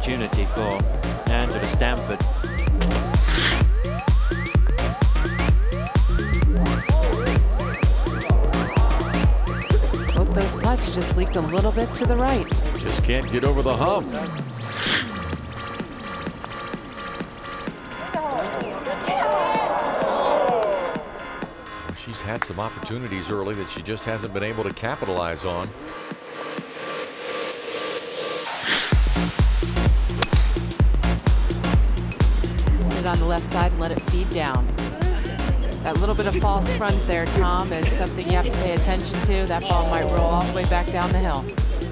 opportunity for Angela Stanford. Both those putts just leaked a little bit to the right. Just can't get over the hump. She's had some opportunities early that she just hasn't been able to capitalize on. Put it on the left side and let it feed down. That little bit of false front there, Tom, is something you have to pay attention to. That ball might roll all the way back down the hill.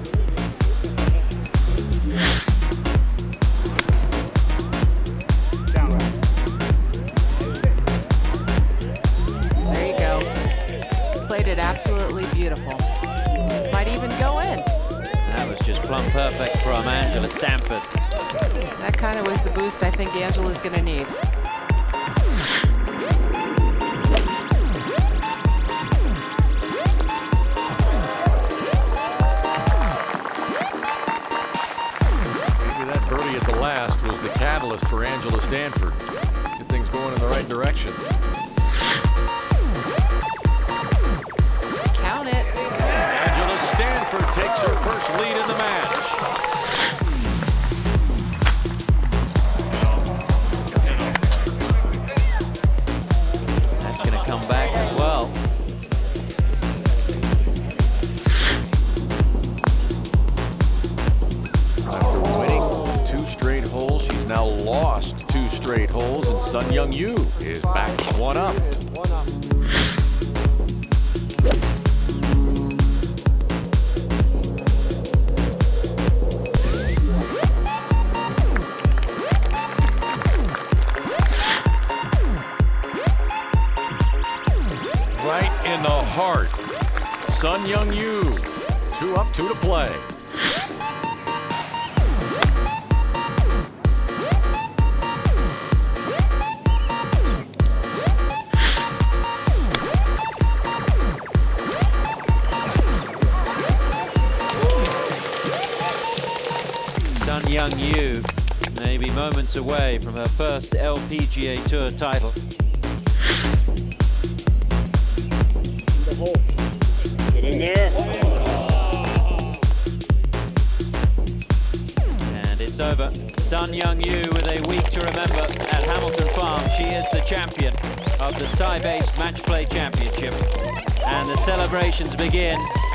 There you go. Played it absolutely beautiful. Might even go in. That was just plumb perfect from Angela Stanford. That kind of was the boost I think Angela's going to need. Birdie at the last was the catalyst for Angela Stanford. Get things going in the right direction. Count it. Angela Stanford takes her first lead in the match. That's going to come back as well. She's now lost 2 straight holes, and Sun Young Yu is back 1 up. Right in the heart. Sun Young Yu, 2 up, 2 to play. Sun Young Yu may be moments away from her first LPGA Tour title. Get in there. And it's over. Sun Young Yu with a week to remember at Hamilton Farm. She is the champion of the Sybase Match Play Championship. And the celebrations begin